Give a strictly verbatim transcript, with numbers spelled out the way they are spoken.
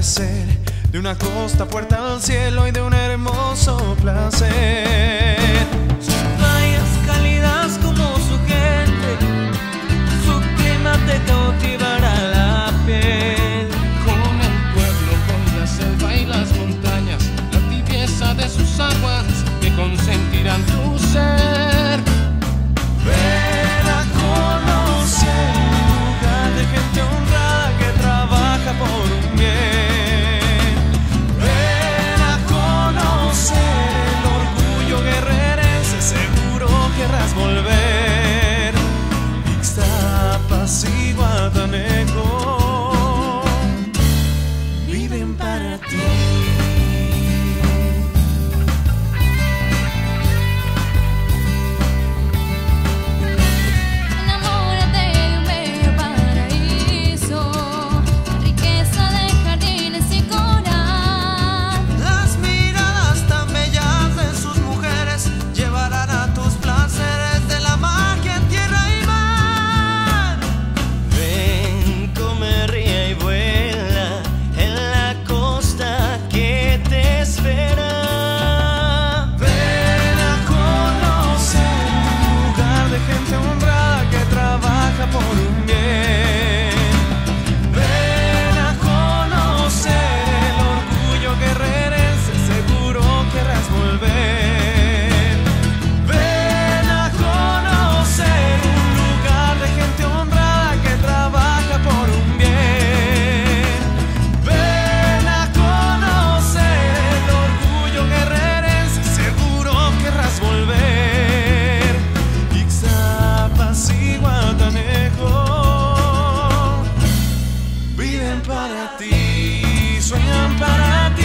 atardecer, de una costa puerta al cielo y de un hermoso placer. Sus playas cálidas como su gente, su clima te cautivará la piel. Con el pueblo, con la selva y las montañas, la tibieza de sus aguas que consentirán tu ser. Ven a conocer un lugar de gente honrada que trabaja por un bien. Ven a conocer el orgullo guerrerense, seguro querrás volver. Ixtapas y Guatanejo viven para ti. Por un bien. Ven a conocer el orgullo guerrerense, seguro querrás volver. Ven a conocer un lugar de gente honrada que trabaja por un bien. Ven a conocer el orgullo guerrerense, seguro querrás volver. Ixtapas y Guatanejo viven para ti, sueñan para ti.